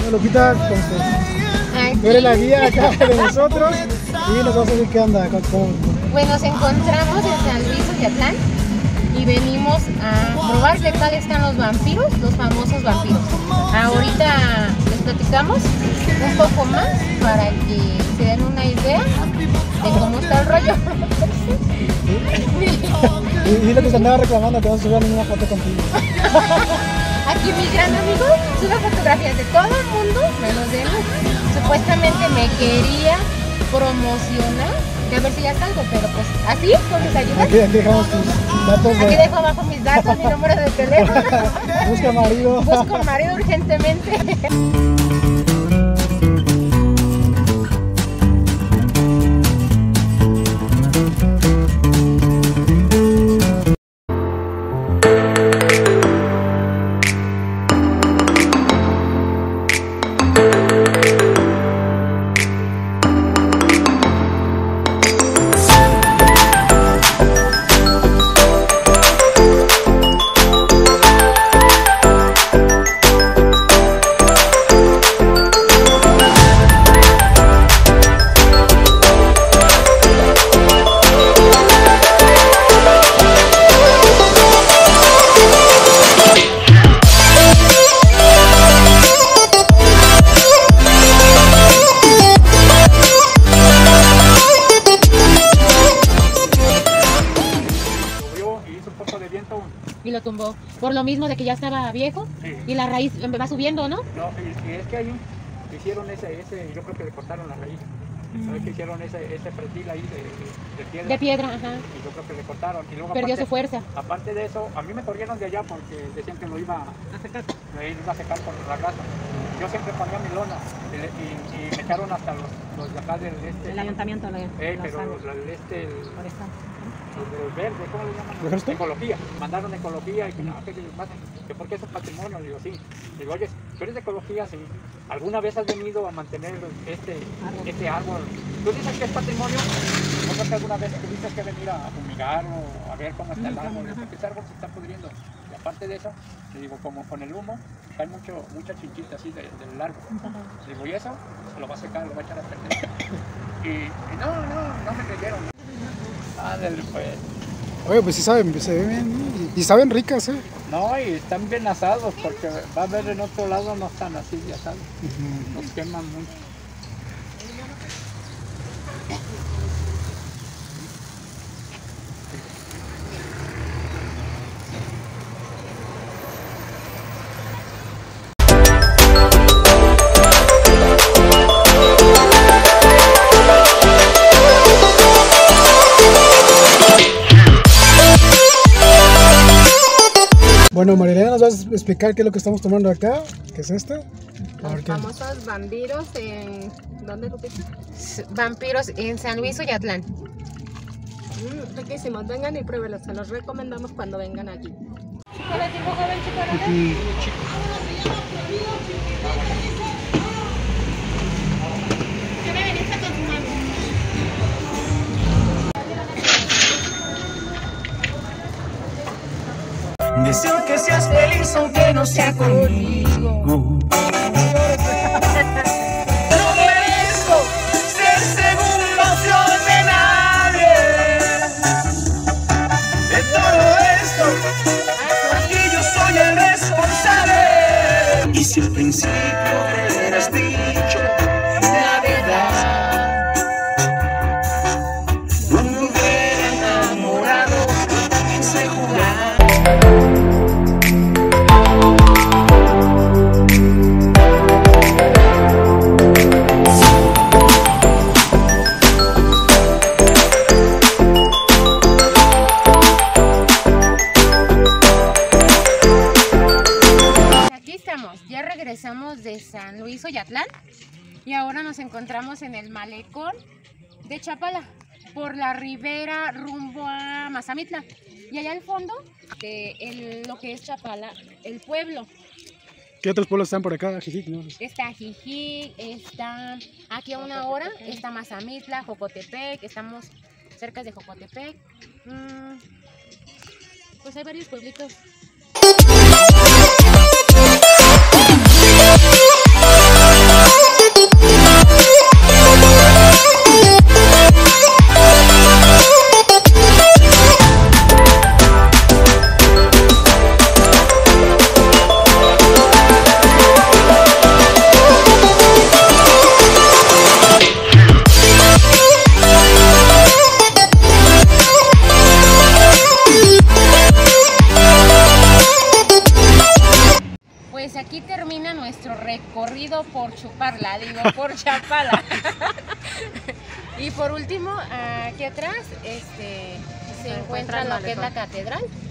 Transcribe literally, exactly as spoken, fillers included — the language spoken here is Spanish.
Lupita, tú eres la guía acá de nosotros y nos vamos a decir qué onda. ¿Cómo? Pues nos encontramos en San Luis Oyatlán y venimos a probar qué tal están los vampiros, los famosos vampiros. Ahorita les platicamos un poco más para que se den una idea de cómo está el rollo. Y dile que se andaba reclamando que no subía ninguna foto contigo. Aquí mi gran amigo sube fotografías de todo el mundo, menos de él. Supuestamente me quería promocionar, que a ver si ya salgo, pero pues así, con mis ayudas. Aquí, aquí dejamos tus datos. De... Aquí dejo abajo mis datos, mi número de teléfono. Busca marido. Busco marido urgentemente. Y lo tumbó, por lo mismo de que ya estaba viejo, sí. Y la raíz va subiendo, ¿no? No, y es que ahí hicieron ese, ese, yo creo que le cortaron la raíz. Mm. ¿Sabes que hicieron ese, ese pretil ahí de, de piedra? De piedra, ajá. Y yo creo que le cortaron. Y luego, perdió aparte, su fuerza. Aparte de eso, a mí me corrieron de allá porque decían que lo iba a secar, lo iba a secar por la raza. Yo siempre ponía mi lona y, y, y me echaron hasta los, los de acá del este. El ayuntamiento, la, eh, pero los, el este, el, el verde, ¿cómo le llaman? ¿Esto? Ecología. Mandaron ecología y que no, ¿qué les pasa? Que porque es un patrimonio. Le digo, sí. Le digo, oye, tú eres de ecología, sí. ¿Alguna vez has venido a mantener este árbol? Este árbol? Tú dices que es patrimonio, ¿no creo que alguna vez tuviste que venir a fumigar o a ver cómo está el árbol? Porque ese árbol se está pudriendo. Y aparte de eso, le digo, como con el humo, hay mucho, mucha chinchita así de, del árbol. Le digo, y eso lo va a secar, lo va a echar a perder. Y, y no, no, no me creyeron. Ándale, pues. Oye, pues sí saben, se ven bien, ¿no? y, y saben ricas, ¿eh? No, y están bien asados, porque va a ver en otro lado no están así de asados. Uh-huh. Nos queman mucho. Bueno, Marilena, ¿nos vas a explicar qué es lo que estamos tomando acá? ¿Qué es esto? Los famosos vampiros en... ¿Dónde, Lupita? Vampiros en San Luis Oyatlán. Mm, riquísimos, vengan y pruébenlos, se los recomendamos cuando vengan aquí. ¿Chocolate, joven, chocolate? ¿Qué me veniste con tu mano? Deseo que seas feliz aunque no sea conmigo. No merezco ser segunda opción de nadie. De todo esto, aquí yo soy el responsable. Y si al principio me hubieras dicho la verdad, no me hubiera enamorado, comencé a jugar. Ya regresamos de San Luis Oyatlán y ahora nos encontramos en el malecón de Chapala, por la ribera rumbo a Mazamitla. Y allá al fondo, de el, lo que es Chapala, el pueblo. ¿Qué otros pueblos están por acá? Jijic, ¿no? Está Jijic, está aquí a una hora, está Mazamitla, Jocotepec, estamos cerca de Jocotepec. Mm, pues hay varios pueblitos. recorrido por chuparla, digo, por chaparla. Y por último, aquí atrás este, se encuentra lo que es la catedral.